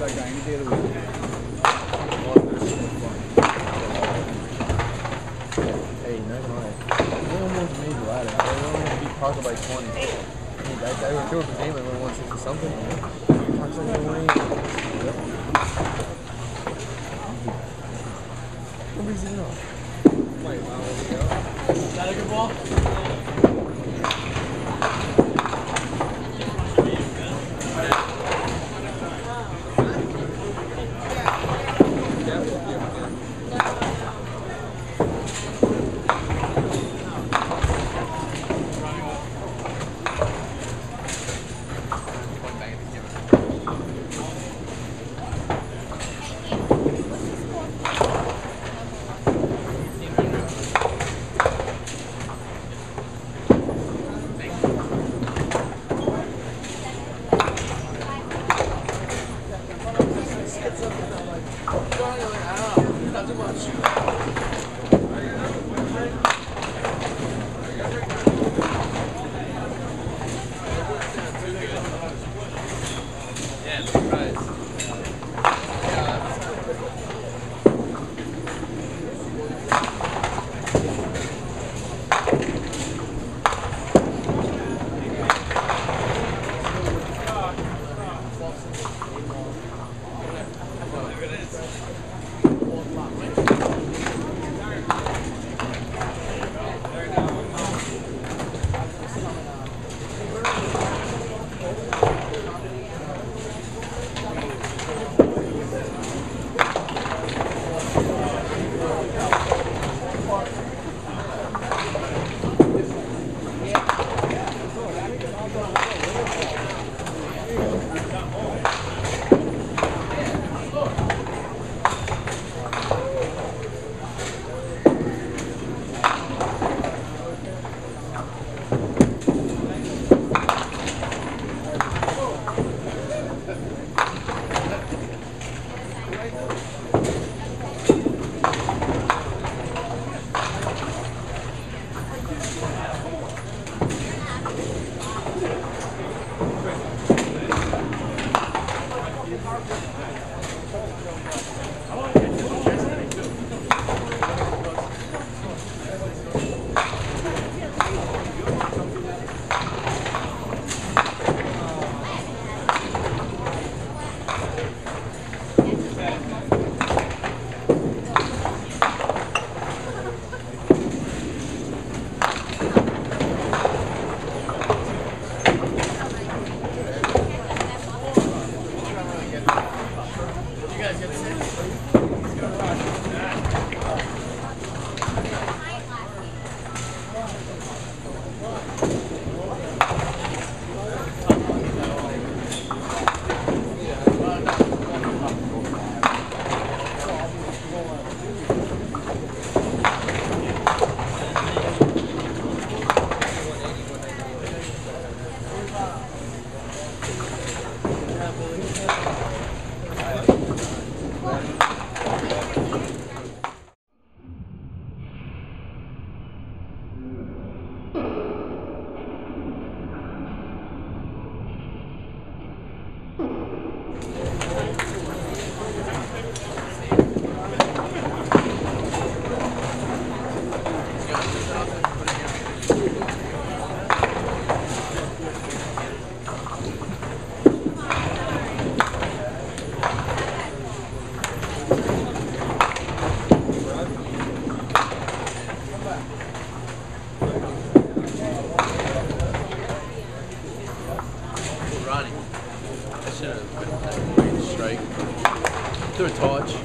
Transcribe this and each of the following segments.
that guy any day of the week. Hey, not gonna lie. No one wants to make the ladder. They only want to beat Parker by 20. I mean, they were doing for game like 160 something. Parker's only going to win. Nobody's even off. Wait, wow, there we go. Is that a good ball? Through a torch.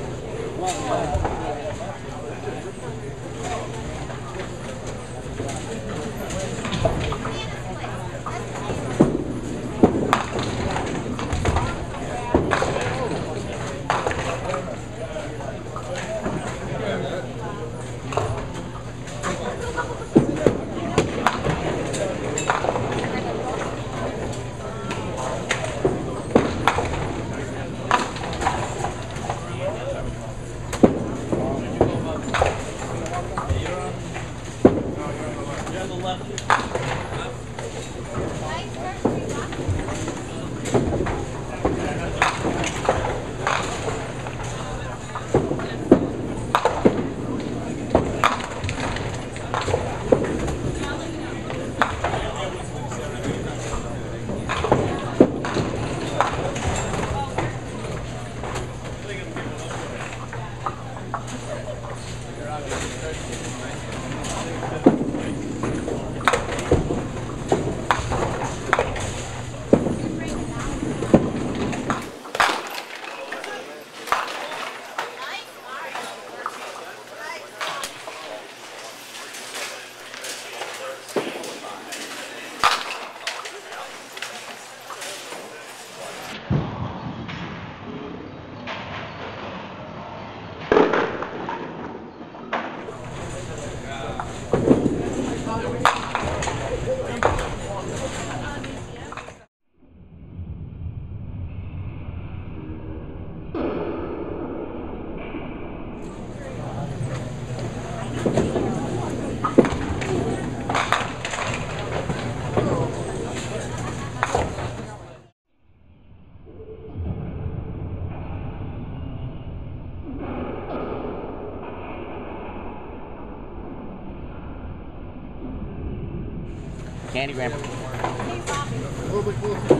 Candygram. A little bit closer.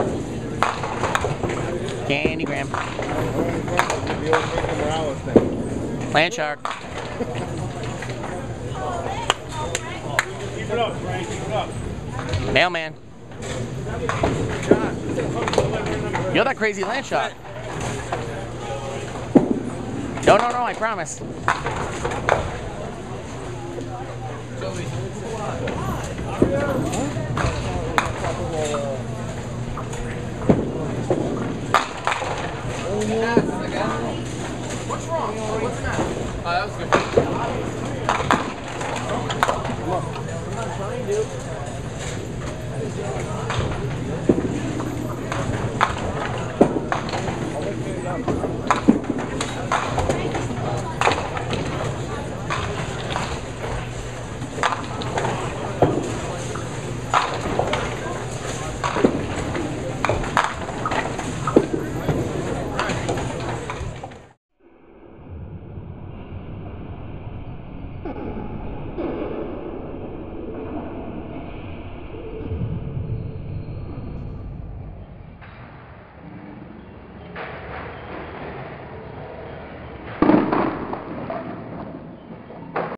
Candygram. The old Mickey Morales thing. Land shark. Keep it up, Frank. Keep it up. Mailman. You're that crazy land shark. No, I promise. What's wrong? What's the matter? That was good. I'm not trying to.